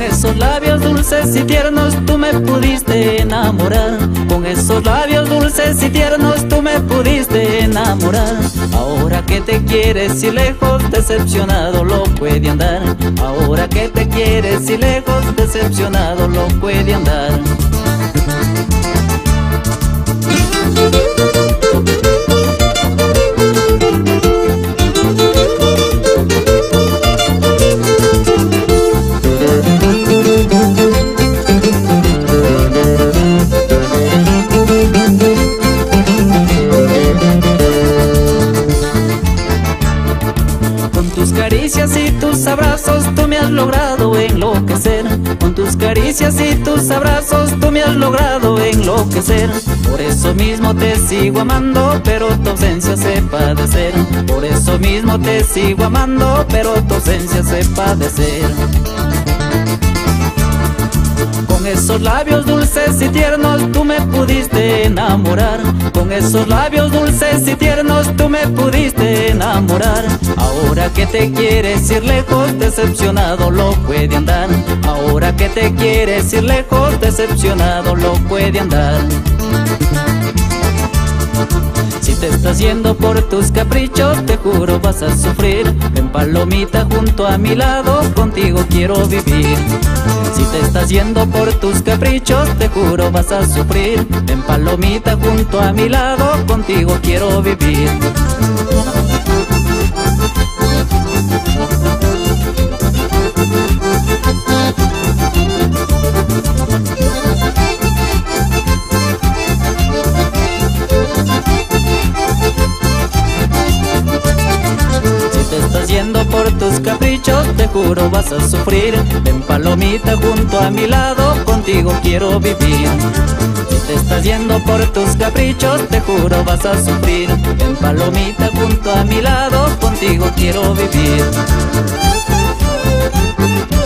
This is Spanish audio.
esos labios dulces y tiernos tú me pudiste enamorar. Con esos labios dulces y tiernos tú me pudiste enamorar. Ahora que te quieres y lejos, decepcionado loco he de andar. Ahora que te quieres y lejos, decepcionado loco he de andar. Con tus caricias y tus abrazos tú me has logrado enloquecer. Con tus caricias y tus abrazos tú me has logrado enloquecer. Por eso mismo te sigo amando, pero tu ausencia sé padecer. Por eso mismo te sigo amando, pero tu ausencia sé padecer. Con esos labios dulces y tiernos tú me pudiste enamorar. Con esos labios dulces y tiernos tú me pudiste enamorar. Ahora que te quieres ir lejos, decepcionado loco he de andar. Ahora que te quieres ir lejos, decepcionado loco he de andar. Si te estás yendo por tus caprichos, te juro vas a sufrir. Ven palomita junto a mi lado, contigo quiero vivir. Si te estás yendo por tus caprichos, te juro vas a sufrir. Ven palomita junto a mi lado, contigo quiero vivir. Yendo por tus caprichos, te juro vas a sufrir. Ven palomita junto a mi lado, contigo quiero vivir. Si te estás yendo por tus caprichos, te juro vas a sufrir. Ven palomita junto a mi lado, contigo quiero vivir.